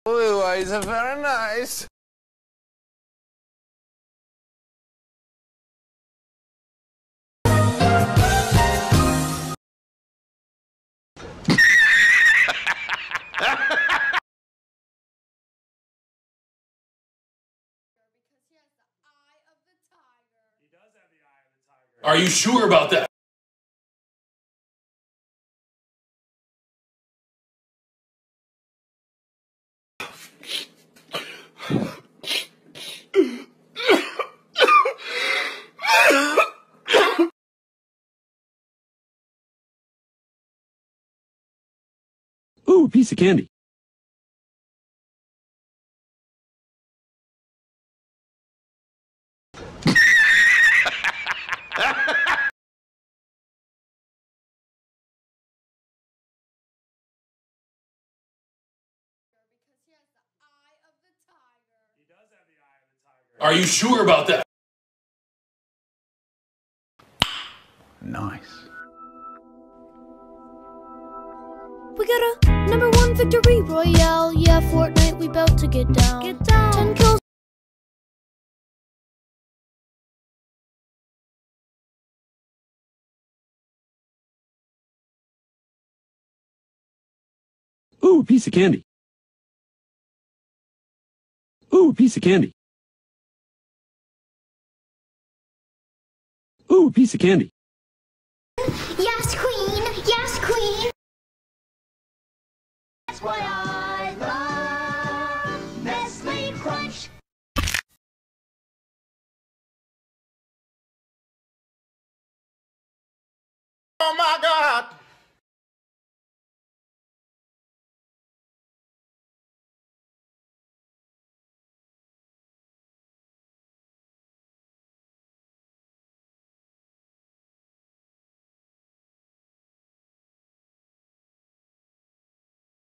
Blue eyes are very nice. Are you sure about that? Ooh, a piece of candy. Are you sure about that? Nice. We got a #1 victory royale. Yeah, Fortnite, we bout to get down. Get down. 10 kills. Ooh, a piece of candy. Ooh, a piece of candy. Ooh, a piece of candy. Yes, queen. Yes, queen. That's why I love Nestle Crunch. Oh my God!